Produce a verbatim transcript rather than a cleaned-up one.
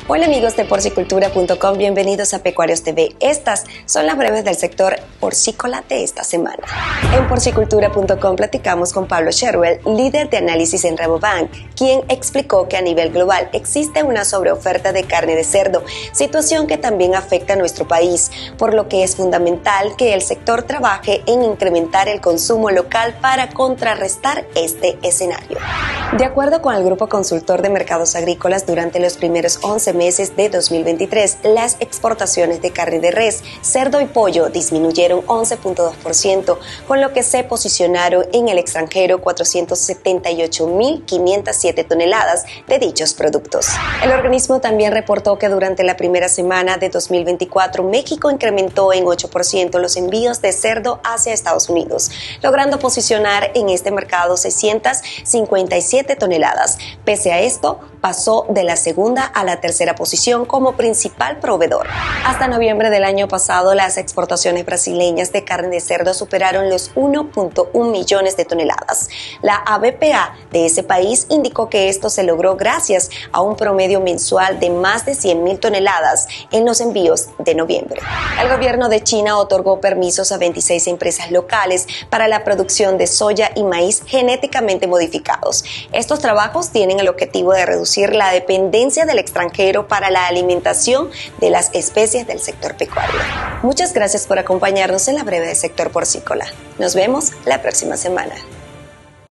Hola amigos de porcicultura punto com, bienvenidos a Pecuarios T V. Estas son las breves del sector porcícola de esta semana. En porcicultura punto com platicamos con Pablo Sherwell, líder de análisis en Rabobank, quien explicó que a nivel global existe una sobreoferta de carne de cerdo, situación que también afecta a nuestro país, por lo que es fundamental que el sector trabaje en incrementar el consumo local para contrarrestar este escenario. De acuerdo con el Grupo Consultor de Mercados Agrícolas, durante los primeros once meses de dos mil veintitrés, las exportaciones de carne de res, cerdo y pollo disminuyeron once punto dos por ciento, con lo que se posicionaron en el extranjero cuatrocientas setenta y ocho mil quinientas siete toneladas de dichos productos. El organismo también reportó que durante la primera semana de dos mil veinticuatro, México incrementó en ocho por ciento los envíos de cerdo hacia Estados Unidos, logrando posicionar en este mercado seiscientas cincuenta y siete toneladas. Pese a esto, pasó de la segunda a la tercera posición como principal proveedor. Hasta noviembre del año pasado, las exportaciones brasileñas de carne de cerdo superaron los uno punto uno millones de toneladas. La A B P A de ese país indicó que esto se logró gracias a un promedio mensual de más de cien mil toneladas en los envíos de noviembre. El gobierno de China otorgó permisos a veintiséis empresas locales para la producción de soya y maíz genéticamente modificados. Estos trabajos tienen el objetivo de reducir la dependencia del extranjero para la alimentación de las especies del sector pecuario. Muchas gracias por acompañarnos en la breve del sector porcícola. Nos vemos la próxima semana.